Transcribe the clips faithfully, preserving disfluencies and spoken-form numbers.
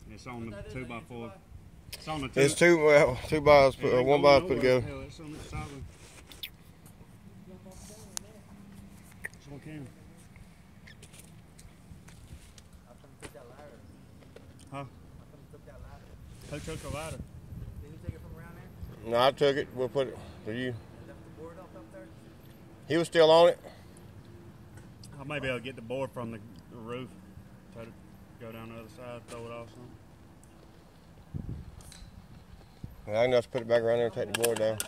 It's on the two by four. It's on the two. It's two, well, two bars, put, uh, one bar put together. Hell, it's on the side one. It's on camera. Huh? Who took the ladder? Did you take it from around there? No, I took it. We'll put it to you. Left the board off up there? He was still on it. I may be able to get the board from the, the roof. Try to go down the other side, throw it off something. I can just put it back around there and take the board down.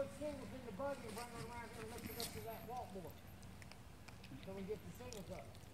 Put shingles in the buggy and bring them around here and lift it up to that walk board. So we get the shingles up.